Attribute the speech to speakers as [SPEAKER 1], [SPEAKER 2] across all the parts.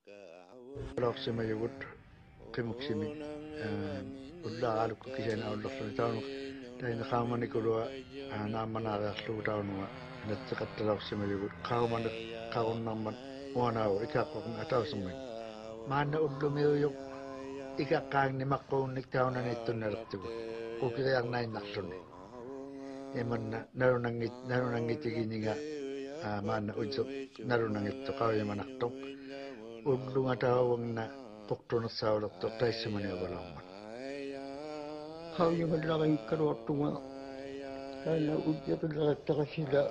[SPEAKER 1] Roksima yugut kimuksimi ullaalukku kisena ullerluni taunuk taina qaamani kulua naammanaareerlugu taunua natseqattalorsima yugut qaumani qarunnarmat uanaaru ikaqqorni atausermi maanna ullumiuyuq ikaqqaangni maqquunnik taunaniittunnalertugu ukiriarnainnarluni imanna narunangitigininga maanna ujjo narunangittu qawimanartoq ullunga taawangna qortunersaulorto taissamani avalamman
[SPEAKER 2] qawimanlaqi karuartunga taana ujjaqillaqattaqasila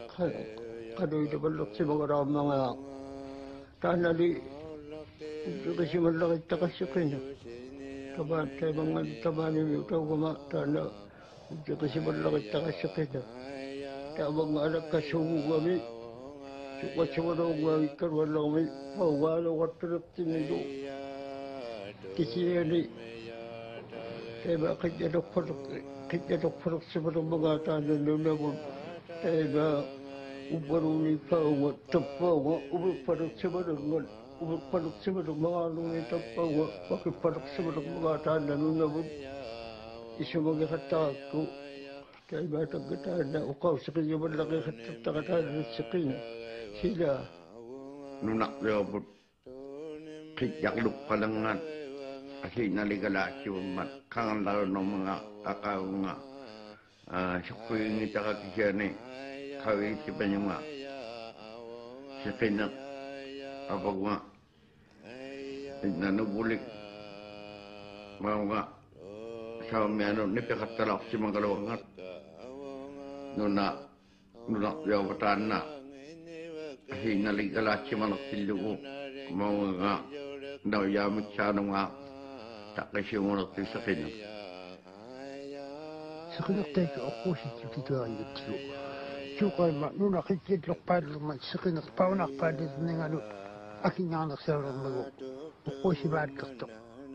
[SPEAKER 2] qanuilaballersimagaraamanga taanali ujjaqisimallaqittaqassiqina tabaataimangan tabaanimi utaugama taana ujjaqisimallaqittaqassiqina taamanga alakkasuugugami suqassimanauguagi karuallaqmi paugaaloqartariqtimilu kisiani taiba qijjatoqpaluqsimalumaga taananunavun taiba ubbaruni pauga tappauga ubikpaluqsimalungan ubikpaluqsimalumagaaluni tappauga wakippaluqsimalumaga taananunavun isumagi qattaqakku taiba taggataana uqausiqiyamallaqi qattattaqataananissiqina sila
[SPEAKER 3] nunaqleobut qijjaqluqqalangat asinaligalaaciummat kanganlaruno mga akaunga sukuingitaqakisiani qawitipanyunga siqinak apagunga nanubulik maunga saamiano nipiqattalaqsimangalawangat nunaqleobutanna asinaligalaacimanaqtillugu maunga nauyamiksaanunga taqisimunaqtisaqina
[SPEAKER 2] siqinaqtaika oqquusittikituarigattigu suuqaima nunaqittitlorpaallummat siqinaq paunarpaallitinningalu akingaarnersaulormagu oqquusivaatkertoq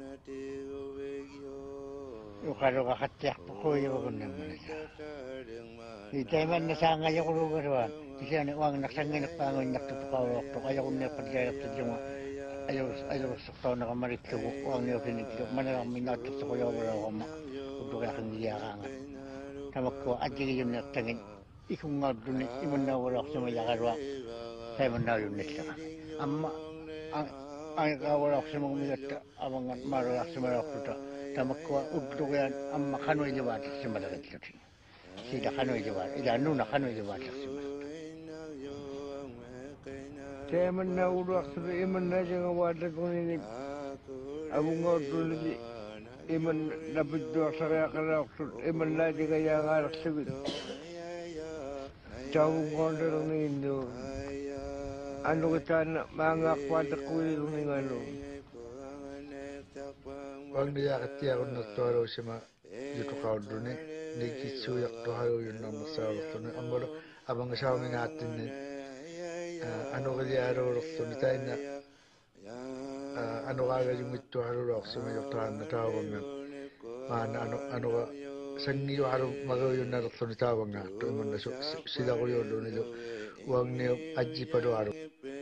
[SPEAKER 4] uqaluqaqattiarpuquuyugunnammanaga itaimanna saangajaqulugaruan kisiani uangnaqsangineqpaanguinnartupuqauortoq ajaqunneeqqatialertillunga ajorussortoonaqamaritlugu uangniupiniklu manaqarminaattersoquyaugalauqamma utuqiaqingiaaqaangat tamakkua attigiyunneertagin ikungaartuni imannaugalaqsimajaqalua taimannaayunnillaqa amma angaqaugalaqsimagumigatta avangat maaluaqsimalaqtuta tamakkua uttuqian amma qanuilivaataqsimalaqilluti sila qanuilivaat ilaannuna qanuilivaataqsimalaqtu
[SPEAKER 2] taimannaaguluaqsipa imannaajangawaallaqunini avungaortunili iman napittuaqsariaqalaaqtut imannaajigayaangaalerlugit taavungoonderniinnu annugitaanna maangaaqpaataqquilirningalu
[SPEAKER 1] wangniyaaqattiaqunnertualuusima yutuqauluni nikitsuuyartuhayuunnarnersaulortuni ammulu avangasaumingaattinni anuqiliaaluulortuni tainna anuqaagajungittualuuloqsimi yortaanna taavanga maana anuqa sangiualu maguyunnalertuni taavangaartu imanna silaquyuulunilu uangniu ajjipalualu